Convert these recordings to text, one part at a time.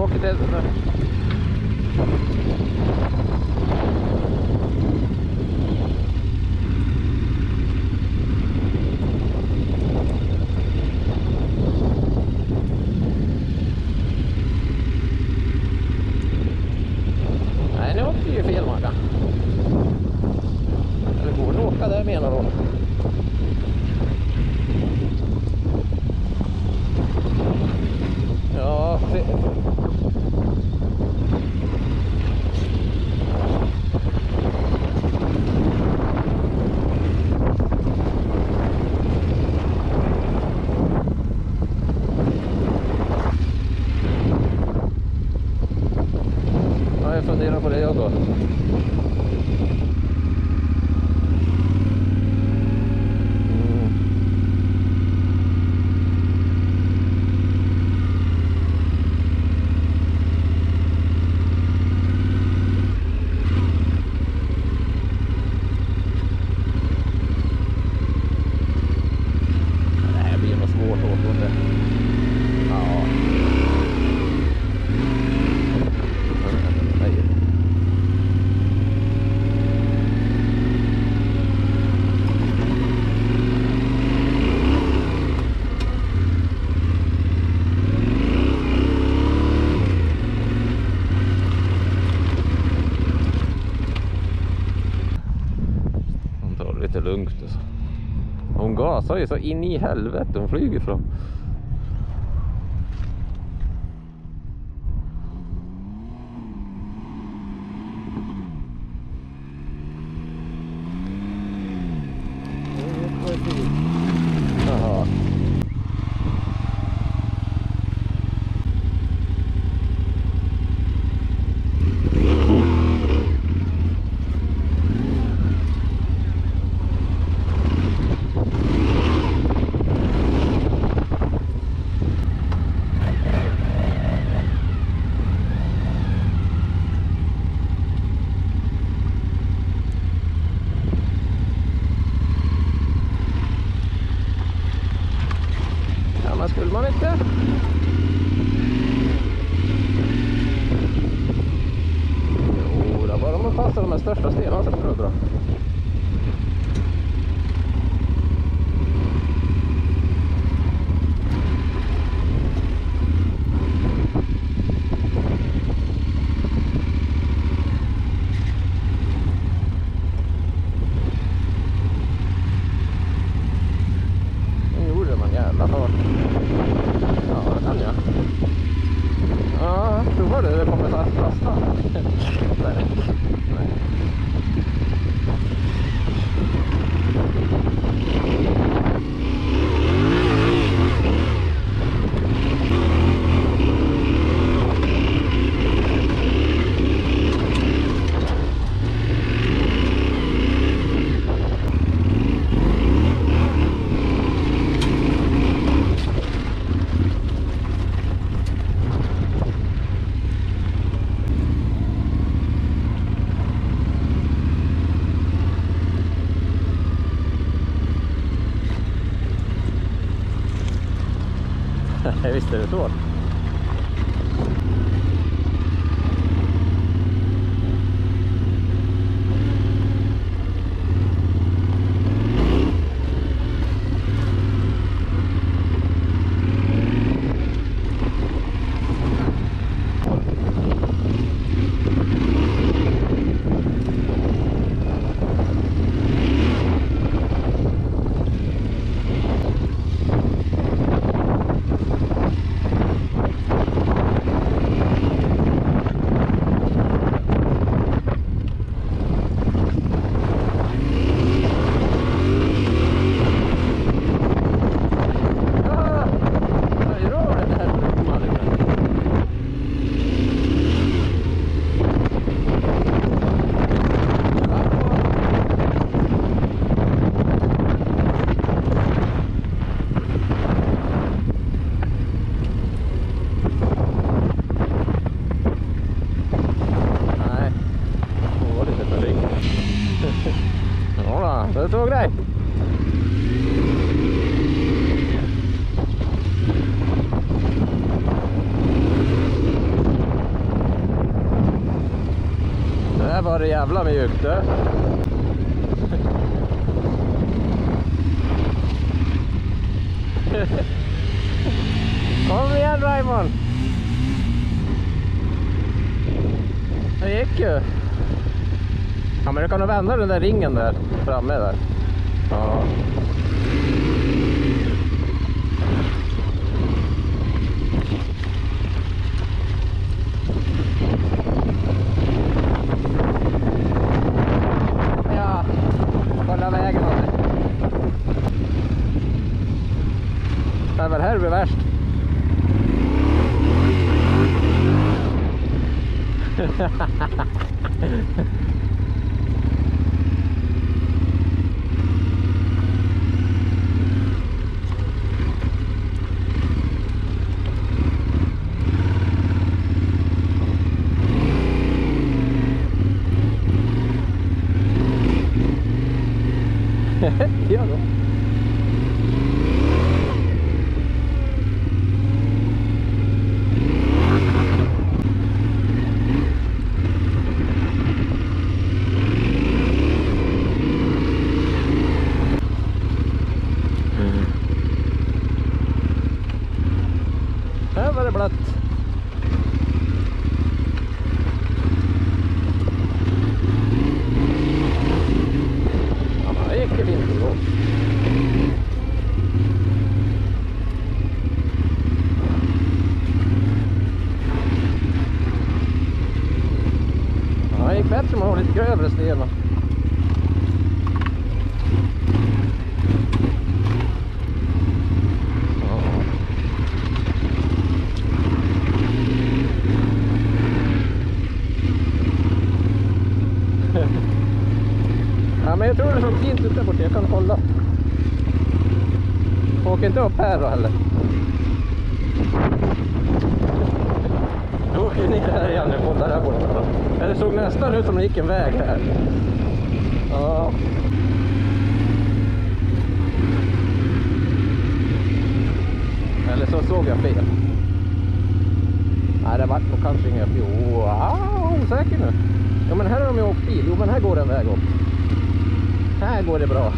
åker till... Nej, nu åker ju fel, Magga. Eller går det att åka där, menar hon? Ja, jag funderar på det jag då. Lite lugnt alltså. Hon gasar ju så in i helvete, hon flyger från. Jaha. Skulle man inte? Jo, det bara man passar de här största stenarna så är det bra. Nu gjorde man jävla fart. Ja, det kan jag. Ja, provar du, det kommer att fastna. Nej. Nej. Visst är det så. det jävla mjukt du. Kom igen Raymond. Det gick ju. Ja, men du kan nog vända den där ringen där framme där. Ja. Ja, kolla vägen. Det är väl här det blir värst. Ja då. Här var det blött. Ja, det gick ju fint då. Ja, det gick bättre om man har lite grövre stenar. Ja, men jag tror det såg fint ut där borta, jag kan kolla. Åker inte upp här då heller. Jag åker ner här igen och kollar där borta. Det såg nästan ut som det gick en väg här. Ja. Eller så såg jag fel. Nej, det var nog kanske inget. Jo, osäker nu. Jo, men här har de ju åkt bil. Jo, men här går en väg upp. Här går det bra.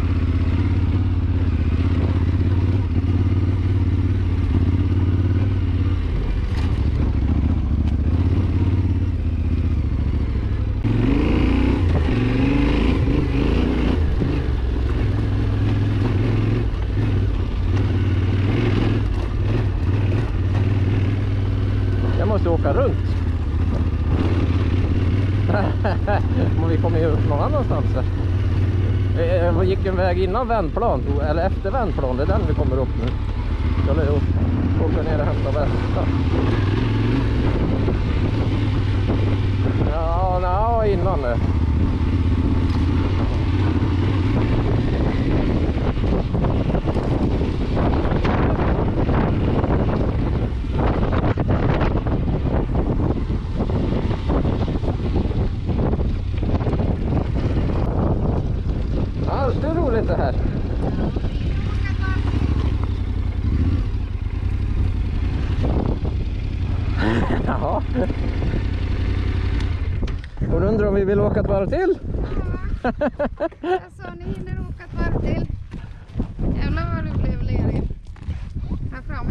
Jag måste åka runt. Men vi kommer ju upp någon annanstans här. Det gick en väg innan vändplan, eller efter vändplan, det är den vi kommer upp nu. Jag vill åka ner och hämta västa. Ja, innan det. Allt är roligt det här. Ja. Och undrar om vi vill åka ett varv till? Ja, alltså ni hinner åka ett varv till. Jävlar vad du blev lerig. Här framme.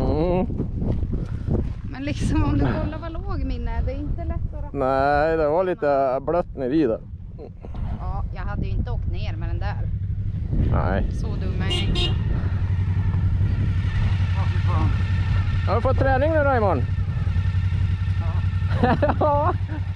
Men liksom om du kollar vad låg min är, det är inte lätt att rappa. Nej, det var lite blött ner i där. Ja, jag hade ju inte åkt ner med den där. Nej. Så dum är jag inte. Har du fått träning nu då imorgon? Ja. Ja.